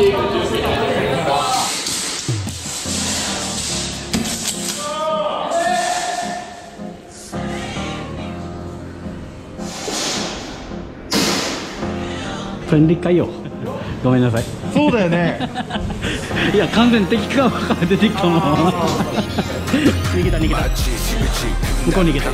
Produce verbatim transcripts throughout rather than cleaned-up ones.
分離かよ。ごめんなさい。 そうだよね。 いや、完全に敵側から出てきたもん。逃げた逃げた。向こう逃げた。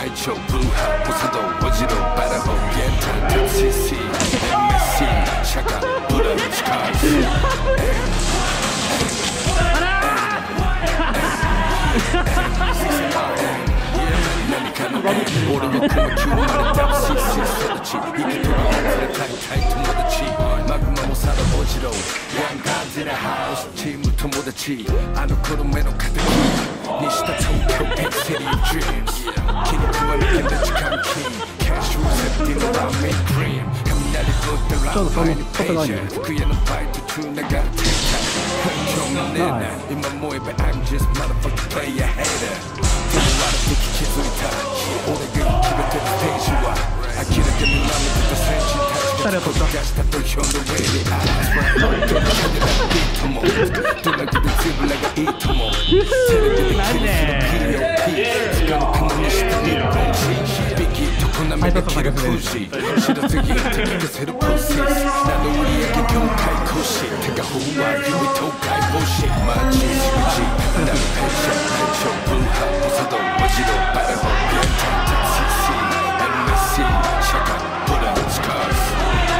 あの頃目の敵にした東京ペンセリードリームス気に食われてる時間金キャッシュセッティングラーメンクリーム雷ぶってラーメンにページャー服屋のバイト中流れてきた今日もねえな今思えば I'm just motherfucking player hater 手のある時気づいた俺が決めてるステージは呆れて見られてた戦士たちが飛び出した土俵の上にあいつはどれかでなビートもどれかでつぶらがいいともテレビでキリスの ピーオーピー 使う雲にして日本人ビギーとコナミで切る封じ白すぎて聞かせるプロセス名の売り上げ業界更新手が不安指東海防止マーチシブジなるペンション内緒ブーハーポサドマジロバラホビアンタンタ シーシー エムエスシー シャカブランスカーズ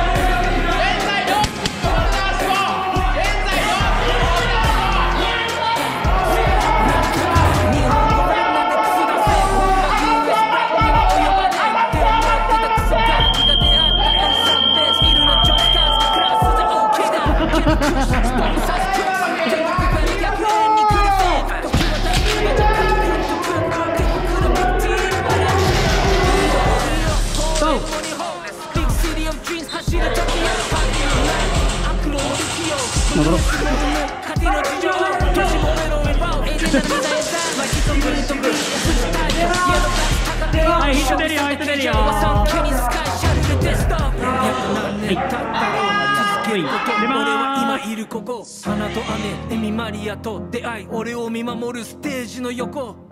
戻ろう。はい、ヒット出るよ、ヒット出るよ。 今いるここ花と雨エミマリアと出会い俺を見守るステージの横